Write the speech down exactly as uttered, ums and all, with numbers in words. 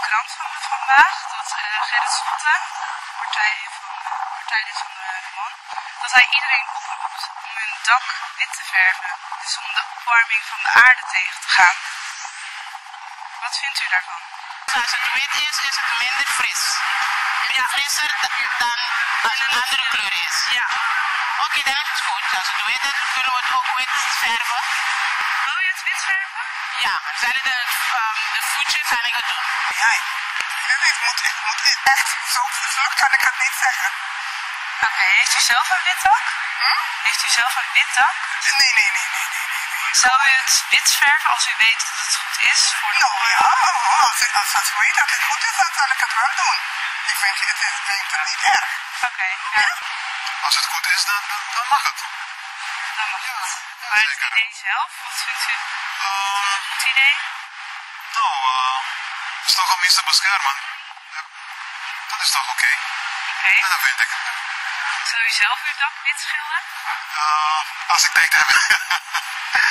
krant van vandaag dat uh, Gerrit Schotten, partij van, uh, partijlid van de man, dat hij iedereen oproept om hun dak wit te verven. Dus om de opwarming van de aarde tegen te gaan. Wat vindt u daarvan? Als het wit is, is het minder fris. Ja, frisser dan als het een andere kleur is. Ja. Oké, okay, dan is het goed. Als het wit is, kunnen we het ook wit verven. Wil je het wit verven? Ja, zal ik de, um, de voetje kan ik het doen. Ja, het moet, het moet echt zo vlug kan ik het niet zeggen. Oké, okay, heeft u zelf een wit dak? Hm? Heeft u zelf een wit dak? Nee, nee, nee, nee, nee, nee. Zou u het wit verven als u weet dat het goed is? Voor de nou ja, als, als het weet dat het goed is, dan zal ik het wel doen. Ik vind het, het, denk het niet erg. Oké, okay, ja. Ja? Als het goed is, dan, dan, dan mag het. Dan mag het. Maar het idee zelf, wat vindt u? Um, Een goed idee? Nou, uh, het is toch om iets te beschermen. Ja, dat is toch oké? Okay? Oké. Okay. Ja, dat vind ik. Zou u zelf uw dak wit schilderen? Uh, als ik tijd heb.